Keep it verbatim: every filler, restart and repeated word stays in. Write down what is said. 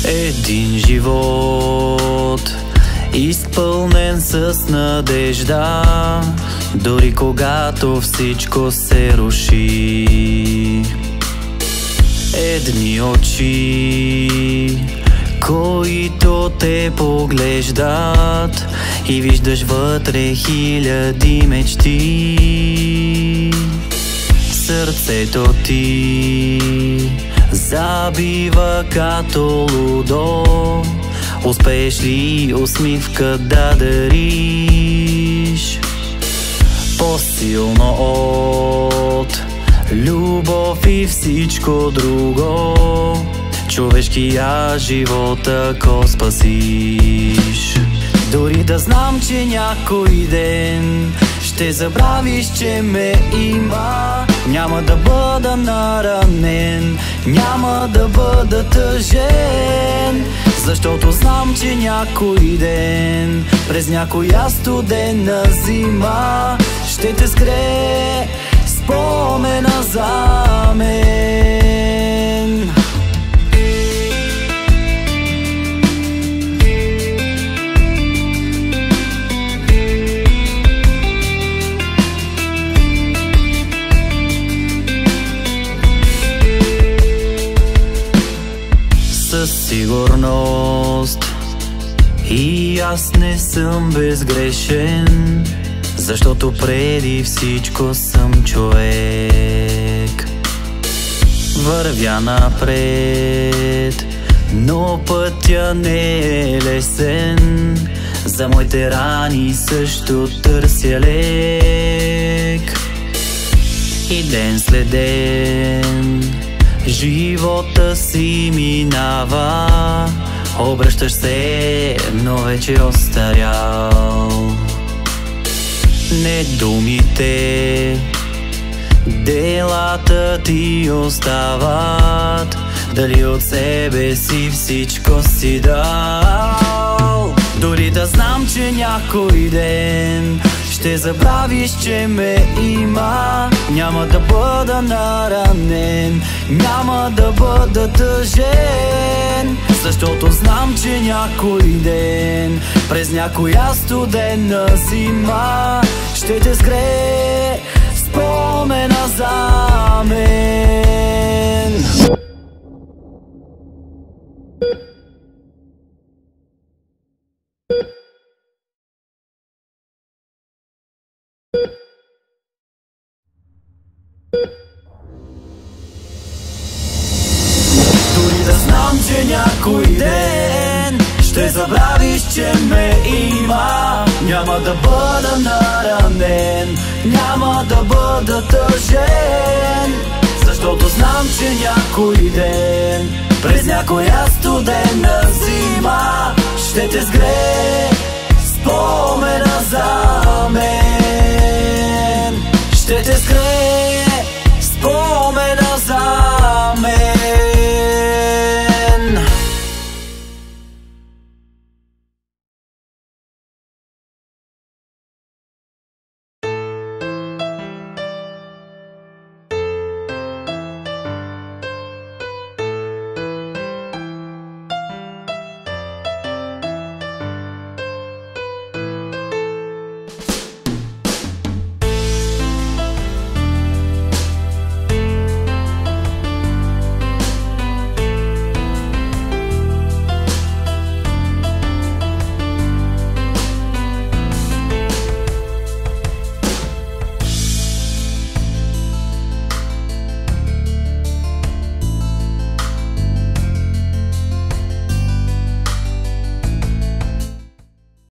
Един живот, изпълнен с надежда, дори когато всичко се руши. Едни очи, които те поглеждат и виждаш вътре хиляди мечти. Сърцето ти забива като лудо, успееш ли усмивка да дариш? По-силно от любов и всичко друго, човешкия живот ако спасиш. Дори да знам, че някой ден ще забравиш, че ме има, няма да бъда наранен, няма да бъда тъжен, защото знам, че някой ден, през някоя студена зима, ще те скрие спомена за мен. Със сигурност и аз не съм безгрешен, защото преди всичко съм човек. Вървя напред, но пътя не е лесен, за моите рани също търся лек. И ден след ден живота си минава, обръщаш се, но вече остарял. Не думите, делата ти остават, дали от себе си всичко си дал. Дори да знам, че някой ден ще забравиш, че ме има, няма да бъда наранен, няма да бъда тъжен, защото знам, че някой ден, през някоя студена зима, ще те сгрее спомена за мен. Дори да знам, че някой ден ще забравиш, че ме има, няма да бъда наранен, няма да бъда тъжен, защото знам, че някой ден, през някоя студена зима, ще те сгрее спомена за мен.